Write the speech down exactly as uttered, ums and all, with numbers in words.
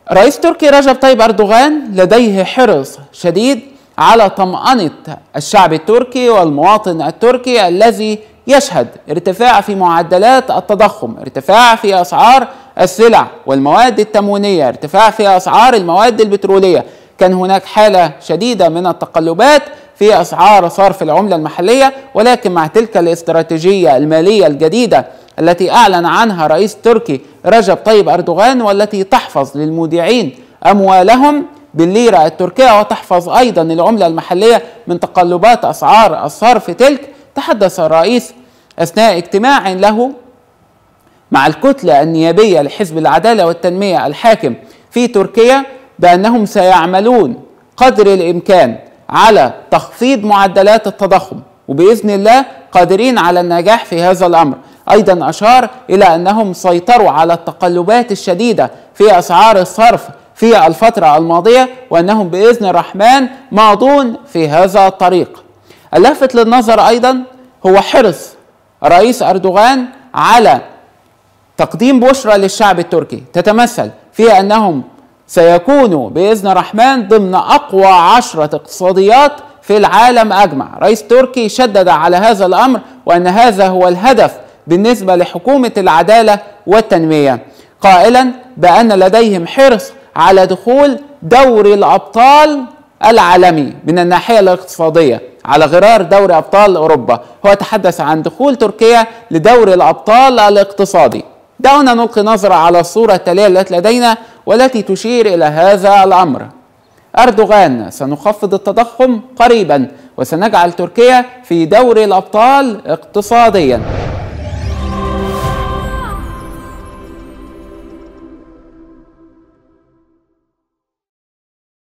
رئيس تركي رجب طيب أردوغان لديه حرص شديد على طمأنة الشعب التركي والمواطن التركي الذي يشهد ارتفاع في معدلات التضخم، ارتفاع في أسعار السلع والمواد التموينية، ارتفاع في أسعار المواد البترولية. كان هناك حالة شديدة من التقلبات في أسعار صرف العملة المحلية، ولكن مع تلك الاستراتيجية المالية الجديدة التي أعلن عنها رئيس تركي رجب طيب أردوغان، والتي تحفظ للمودعين أموالهم بالليرة التركية وتحفظ أيضا العملة المحلية من تقلبات أسعار الصرف تلك، تحدث الرئيس أثناء اجتماع له مع الكتلة النيابية لحزب العدالة والتنمية الحاكم في تركيا بأنهم سيعملون قدر الإمكان على تخفيض معدلات التضخم، وبإذن الله قادرين على النجاح في هذا الأمر. أيضا أشار إلى أنهم سيطروا على التقلبات الشديدة في أسعار الصرف في الفترة الماضية، وأنهم بإذن الرحمن ماضون في هذا الطريق. اللافت للنظر أيضا هو حرص الرئيس أردوغان على تقديم بشرى للشعب التركي تتمثل في أنهم سيكونوا بإذن الرحمن ضمن أقوى عشرة اقتصاديات في العالم أجمع. رئيس تركي شدد على هذا الأمر وأن هذا هو الهدف بالنسبة لحكومة العدالة والتنمية، قائلا بأن لديهم حرص على دخول دوري الأبطال العالمي من الناحية الاقتصادية على غرار دوري أبطال أوروبا. هو تحدث عن دخول تركيا لدوري الأبطال الاقتصادي. دعونا نلقي نظرة على الصورة التالية التي لدينا والتي تشير إلى هذا الأمر. أردوغان: سنخفض التضخم قريبا وسنجعل تركيا في دوري الأبطال اقتصاديا.